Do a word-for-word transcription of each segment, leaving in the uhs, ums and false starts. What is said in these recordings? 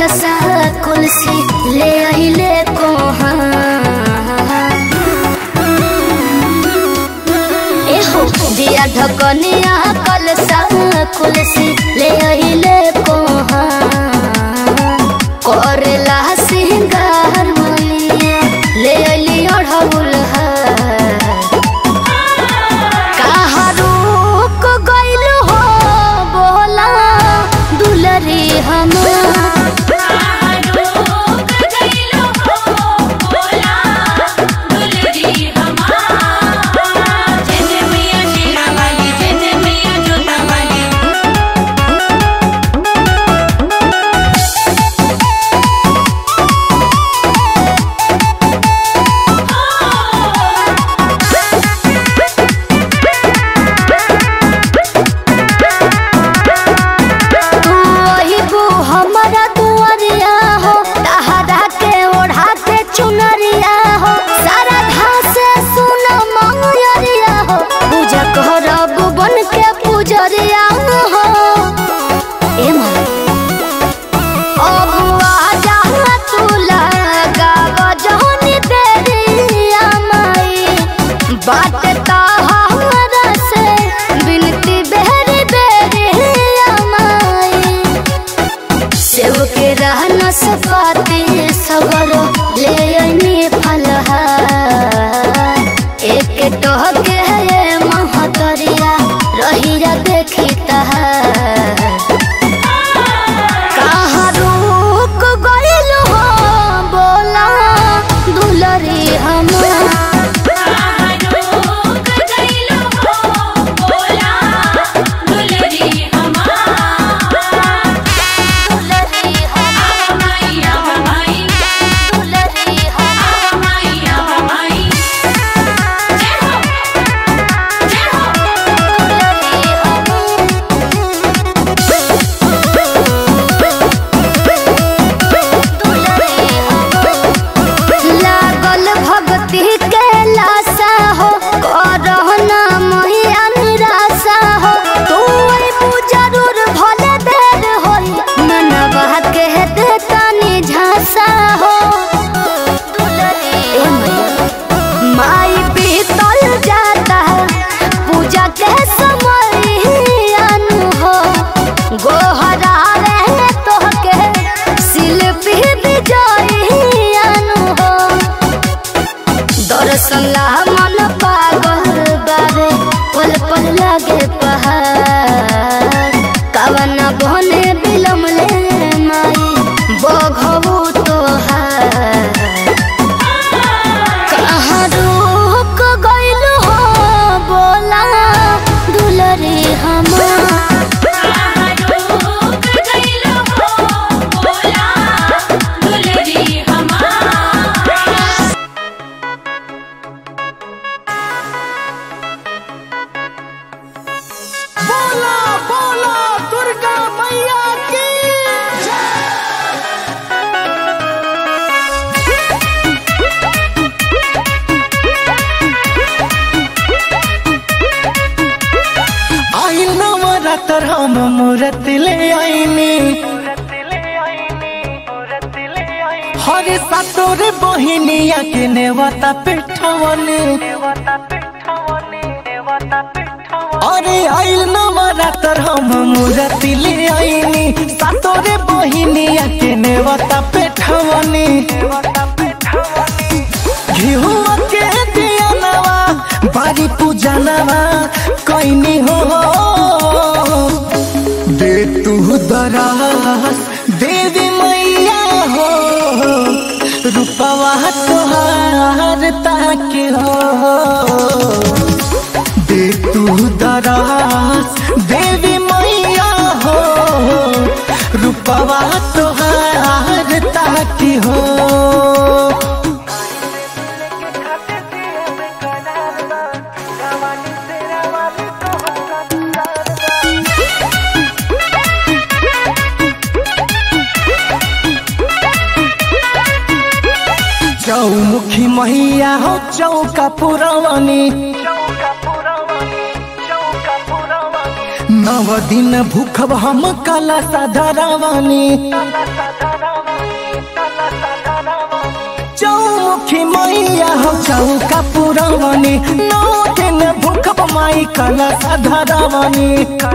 कलसा कुलसी ले आइले कोहा एहो दिया ढकनिया कलसा कुलसी ले आइले कोहा करेला सिंगार मलिया ले आइली ओढ़ौल सपाती सगरो ले आनी फलहार एक टहके है महतरिया रहिया देखी तहार कहाँ रुक गइल हो बोला दुलरी हमार मन पागल बाबे पल पल लागे पहाड़ कवन बने बिलम ले माई बघबू तोहार कहाँ रुक गइल हो बोला दुलरी हमार तर हम मूरत ले आईनी हर सातोर बहिनिया के नेवता पिठवनी अरे आइल नवरात्र हम मूरत ले आईनी सातोर बहिनिया के नेवता पिठवनी घिहुआ के दिया नवा बारी पूजा नवा कोइनी हो दे तू दरास देवी मैया हो रूपवा तोहार ताके हो दे तू दरास देवी मैया हो रूपवा तोहार ताके हो चौमुखी मैया हो चौका पुरवनी नव दिन भूखब हम काला साधरावानी चौमुखी मैया हो चौका पुरावानी नौ दिन भूखब माई काला साधरावानी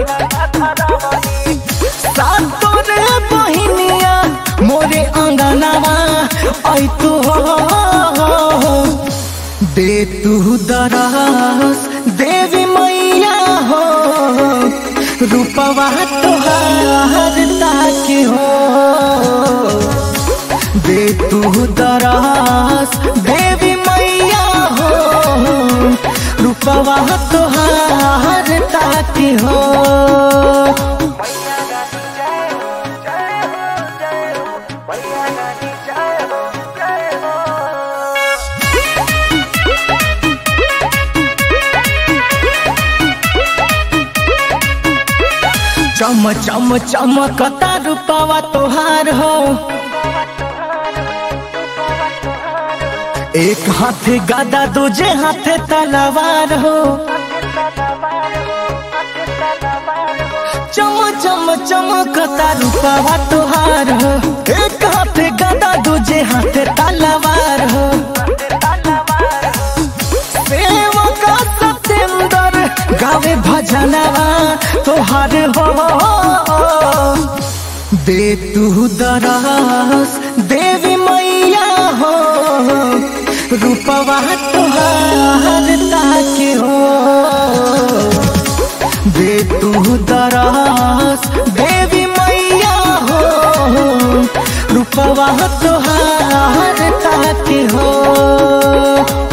सातो रे बहिनिया मोरे अंगनावा आई तू हो दे तू दरस देवी मैया हो रूपवा तोहार ताकि हो दे तू दरस देवी मैया हो रूपवा तोहार ताकि हो। चम चम चमकता रूपवा तोहार हो एक हाथे गदा दूजे हाथे तलवार हो चम चम चमकता रूपवा तोहार हो एक हाथे गदा दूजे हाथे तलवार हो सेवका सतेंदर गावे भजनवा तोहार हो दे तू दरस देवी मैया हो रूपवा तोहार ताकि हो दे तू दरस देवी मैया हो रूपवा तोहार ताकि हो।